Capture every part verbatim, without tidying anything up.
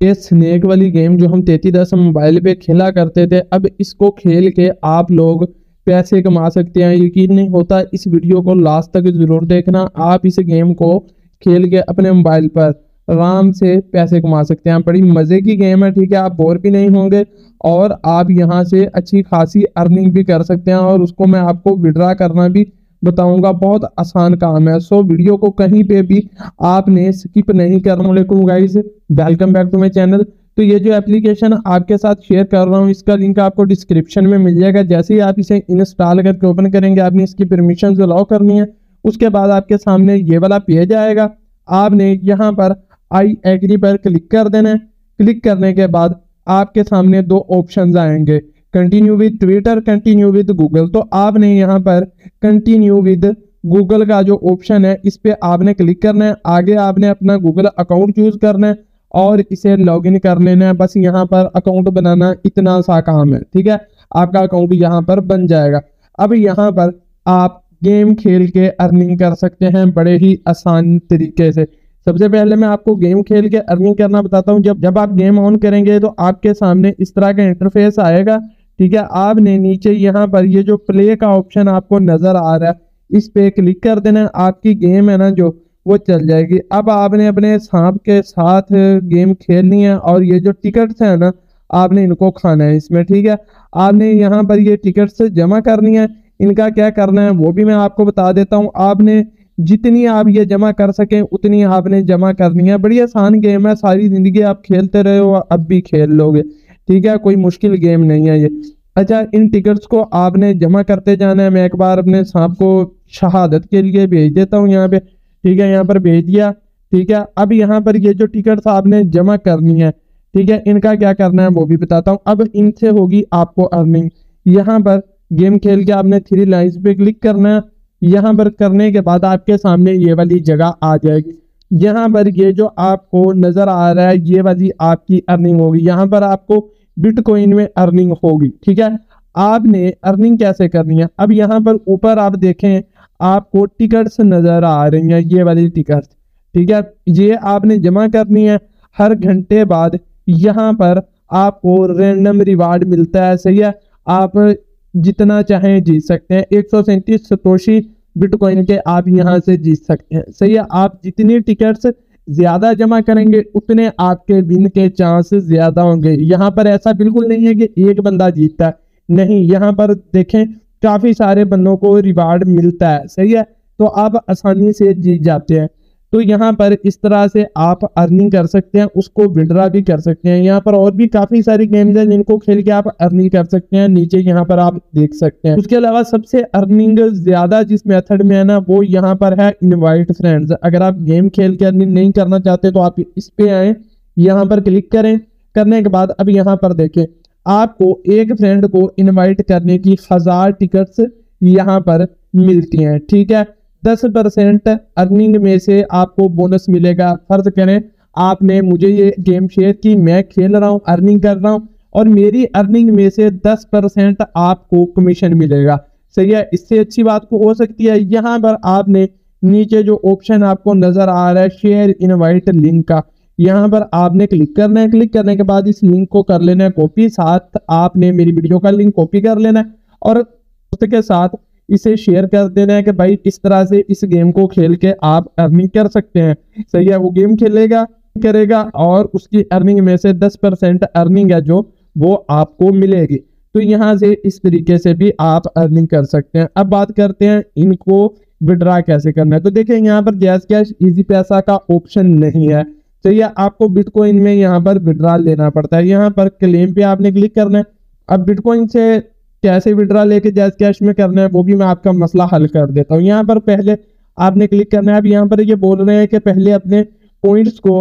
ये स्नेक वाली गेम जो हम तैंतीस दस मोबाइल पे खेला करते थे, अब इसको खेल के आप लोग पैसे कमा सकते हैं। यकीन नहीं होता, इस वीडियो को लास्ट तक जरूर देखना। आप इस गेम को खेल के अपने मोबाइल पर आराम से पैसे कमा सकते हैं। बड़ी मज़े की गेम है, ठीक है। आप बोर भी नहीं होंगे और आप यहाँ से अच्छी खासी अर्निंग भी कर सकते हैं और उसको मैं आपको विड्रा करना भी बताऊंगा। बहुत आसान काम है। सो वीडियो को कहीं पे भी आपने स्किप नहीं करना। वालेकुम guys, welcome back to my channel. तो ये जो एप्लीकेशन आपके साथ शेयर कर रहा हूँ, इसका लिंक आपको डिस्क्रिप्शन में मिल जाएगा। जैसे ही आप इसे इंस्टॉल करके ओपन करेंगे, आपने इसकी परमिशन अलाउ करनी है। उसके बाद आपके सामने ये वाला पेज आएगा। आपने यहाँ पर आई एग्री पर क्लिक कर देना है। क्लिक करने के बाद आपके सामने दो ऑप्शंस आएंगे, continue with Twitter, continue with Google. तो आपने यहाँ पर कंटिन्यू विद गूगल का जो ऑप्शन है, इस पे आपने क्लिक करना है। आगे आपने अपना गूगल अकाउंट चूज करना है और इसे लॉगिन कर लेना है। बस यहाँ पर अकाउंट बनाना इतना सा काम है, ठीक है। आपका अकाउंट यहाँ पर बन जाएगा। अब यहाँ पर आप गेम खेल के अर्निंग कर सकते हैं बड़े ही आसान तरीके से। सबसे पहले मैं आपको गेम खेल के अर्निंग करना बताता हूँ। जब जब आप गेम ऑन करेंगे तो आपके सामने इस तरह का इंटरफेस आएगा, ठीक है। आपने नीचे यहाँ पर ये जो प्ले का ऑप्शन आपको नजर आ रहा है, इस पे क्लिक कर देना। आपकी गेम है ना जो वो चल जाएगी। अब आपने अपने सांप के साथ गेम खेलनी है और ये जो टिकट्स है ना, आपने इनको खाना है इसमें, ठीक है। आपने यहाँ पर ये टिकट्स जमा करनी है। इनका क्या करना है वो भी मैं आपको बता देता हूँ। आपने जितनी आप ये जमा कर सकें उतनी आपने जमा करनी है। बड़ी आसान गेम है, सारी जिंदगी आप खेलते रहे हो, अब भी खेल लोगे, ठीक है। कोई मुश्किल गेम नहीं है ये। अच्छा, इन टिकट्स को आपने जमा करते जाना है। मैं एक बार अपने सांप को शहादत के लिए भेज देता हूँ यहाँ पे, ठीक है। यहाँ पर भेज दिया, ठीक है। अब यहाँ पर ये जो टिकट्स आपने जमा करनी है, ठीक है, इनका क्या करना है वो भी बताता हूँ। अब इनसे होगी आपको अर्निंग। यहाँ पर गेम खेल के आपने थ्री लाइन्स पे क्लिक करना है। यहाँ पर करने के बाद आपके सामने ये वाली जगह आ जाएगी। यहाँ पर ये जो आपको नजर आ रहा है, ये वाली आपकी अर्निंग होगी। यहाँ पर आपको बिटकॉइन में अर्निंग होगी, ठीक है। आपने अर्निंग कैसे करनी है, अब यहाँ पर ऊपर आप देखें, आपको टिकट्स नजर आ रही हैं, ये वाली टिकट्स, ठीक है। ये आपने जमा करनी है। हर घंटे बाद यहाँ पर आपको रैंडम रिवार्ड मिलता है, सही है। आप जितना चाहें जीत सकते हैं। एक सौ सैंतीस सतोशी बिटकॉइन के आप यहाँ से जीत सकते हैं, सही है। आप जितनी टिकट्स ज्यादा जमा करेंगे उतने आपके विन के चांस ज्यादा होंगे। यहाँ पर ऐसा बिल्कुल नहीं है कि एक बंदा जीतता है, नहीं। यहाँ पर देखें, काफी सारे बंदों को रिवार्ड मिलता है, सही है। तो आप आसानी से जीत जाते हैं। तो यहाँ पर इस तरह से आप अर्निंग कर सकते हैं, उसको विड्रा भी कर सकते हैं। यहाँ पर और भी काफी सारी गेम्स हैं जिनको खेल के आप अर्निंग कर सकते हैं, नीचे यहाँ पर आप देख सकते हैं। उसके अलावा सबसे अर्निंग ज्यादा जिस मेथड में है ना, वो यहाँ पर है इनवाइट फ्रेंड्स। अगर आप गेम खेल के अर्निंग नहीं करना चाहते तो आप इस पे आए, यहाँ पर क्लिक करें। करने के बाद अब यहाँ पर देखें, आपको एक फ्रेंड को इन्वाइट करने की हजार टिकट्स यहाँ पर मिलती हैं, ठीक है। दस परसेंट अर्निंग में से आपको बोनस मिलेगा। फर्ज करें आपने मुझे ये गेम शेयर की, मैं खेल रहा हूँ, अर्निंग कर रहा हूँ और मेरी अर्निंग में से दस परसेंट आपको कमीशन मिलेगा, सही है। इससे अच्छी बात को हो सकती है। यहाँ पर आपने नीचे जो ऑप्शन आपको नजर आ रहा है शेयर इनवाइट लिंक का, यहाँ पर आपने क्लिक करना है। क्लिक करने के बाद इस लिंक को कर लेना है कॉपी। साथ आपने मेरी वीडियो का लिंक कॉपी कर लेना है और उसके साथ इसे शेयर कर देना है कि भाई इस तरह से इस गेम को खेल के आप अर्निंग कर सकते हैं, सही है। वो गेम खेलेगा करेगा और उसकी अर्निंग में से दस परसेंट अर्निंग है जो वो आपको मिलेगी। तो यहाँ से इस तरीके से भी आप अर्निंग कर सकते हैं। अब बात करते हैं इनको विड्रा कैसे करना है। तो देखिए, यहाँ पर जैज़ कैश इजी पैसा का ऑप्शन नहीं है, सही है। आपको बिटकॉइन में यहाँ पर विड्रा लेना पड़ता है। यहाँ पर क्लेम पे आपने क्लिक करना है। अब बिटकॉइन से कैसे विड्रा लेके जैज़ कैश में करना है वो भी मैं आपका मसला हल कर देता हूँ। यहाँ पर पहले आपने क्लिक करना है। अब यहाँ पर ये बोल रहे हैं कि पहले अपने पॉइंट्स को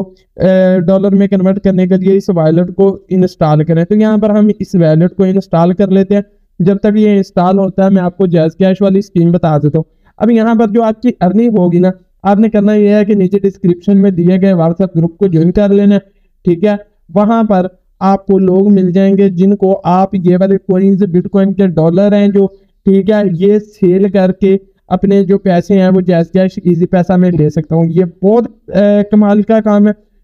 डॉलर में कन्वर्ट करने के लिए इस वॉलेट को इंस्टॉल करें। तो यहाँ पर हम इस वॉलेट को इंस्टॉल कर लेते हैं। जब तक ये इंस्टॉल होता है मैं आपको जैज़ कैश वाली स्कीम बता देता हूँ। अब यहाँ पर जो आपकी अर्निंग होगी ना, आपने करना यह है कि नीचे डिस्क्रिप्शन में दिए गए व्हाट्सएप ग्रुप को ज्वाइन कर लेना, ठीक है। वहां पर आपको लोग मिल जाएंगे जिनको आप ये वाले कॉइन्स, बिटकॉइन के डॉलर हैं जो, ठीक है, ये सेल करके अपने जो पैसे हैं वो जैज़ कैश इजी पैसा में ले सकता हूँ। ये बहुत कमाल का काम है,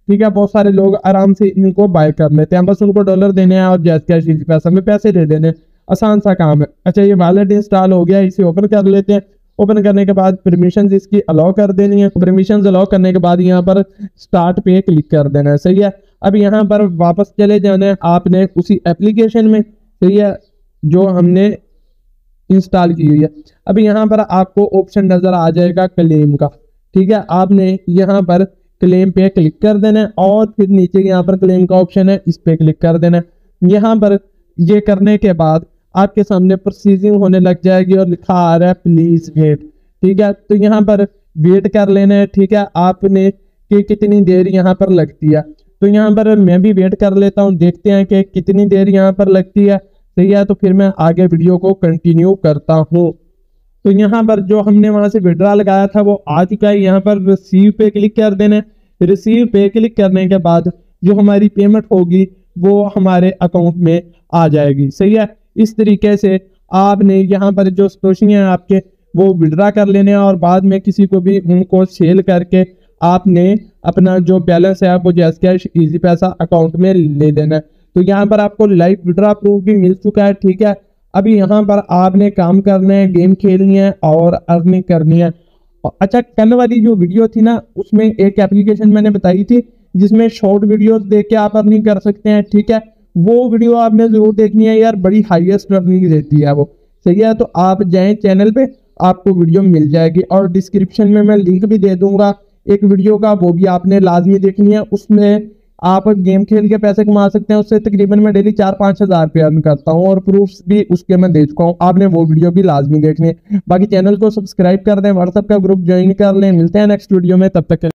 ठीक है, बहुत सारे लोग आराम से इनको बाय कर लेते हैं, बस उनको डॉलर देने हैं और जैस कैश इजी पैसा में पैसे दे देने, आसान सा काम है। अच्छा, ये वॉलेट इंस्टॉल हो गया, इसे ओपन कर लेते हैं। ओपन करने के बाद परमिशन इसकी अलाउ कर देनी है। परमिशन अलाउ करने के बाद यहाँ पर स्टार्ट पे क्लिक कर देना है, सही है। अब यहाँ पर वापस चले जाना है आपने उसी एप्लीकेशन में, सही है, जो हमने इंस्टॉल की हुई है। अब यहाँ पर आपको ऑप्शन नजर आ जाएगा क्लेम का, ठीक है। आपने यहाँ पर क्लेम पे क्लिक कर देना है और फिर नीचे यहाँ पर क्लेम का ऑप्शन है, इस पे क्लिक कर देना है। यहाँ पर ये करने के बाद आपके सामने प्रोसीजिंग होने लग जाएगी और लिखा आ रहा है प्लीज वेट, ठीक है। तो यहाँ पर वेट कर लेना है, ठीक है, आपने कि कितनी देर यहाँ पर लगती है। तो यहाँ पर मैं भी वेट कर लेता हूँ, देखते हैं कि कितनी देर यहाँ पर लगती है, सही है। तो फिर मैं आगे वीडियो को कंटिन्यू करता हूँ। तो यहाँ पर जो हमने वहां से विड्रॉ लगाया था वो आ चुका है। यहाँ पर रिसीव पे क्लिक कर देना है। रिसीव पे क्लिक करने के बाद जो हमारी पेमेंट होगी वो हमारे अकाउंट में आ जाएगी, सही है। इस तरीके से आपने यहाँ पर जो स्टोशी हैं आपके वो विड्रॉ कर लेने हैं और बाद में किसी को भी उनको सेल करके आपने अपना जो बैलेंस है वो जैस कैश इजी पैसा अकाउंट में ले लेना है। तो यहाँ पर आपको लाइव विड्रॉ प्रूफ भी मिल चुका है, ठीक है। अभी यहाँ पर आपने काम करना है, गेम खेलनी है और अर्निंग करनी है। अच्छा, कल वाली जो वीडियो थी ना उसमें एक एप्लीकेशन मैंने बताई थी जिसमें शॉर्ट वीडियोस देख के आप अर्निंग कर सकते हैं, ठीक है। वो वीडियो आपने जरूर देखनी है यार, बड़ी हाईएस्ट अर्निंग देती है वो, सही है। तो आप जाएं चैनल पे, आपको वीडियो मिल जाएगी और डिस्क्रिप्शन में मैं लिंक भी दे दूंगा एक वीडियो का, वो भी आपने लाजमी देखनी है। उसमें आप गेम खेल के पैसे कमा सकते हैं, उससे तकरीबन मैं डेली चार पाँच हजार रुपये अर्न करता हूँ और प्रूफ्स भी उसके मैं दे चुका हूँ। आपने वो वीडियो भी लाजमी देखनी है। बाकी चैनल को सब्सक्राइब कर दें, व्हाट्सएप का ग्रुप ज्वाइन कर लें। मिलते हैं नेक्स्ट वीडियो में, तब तक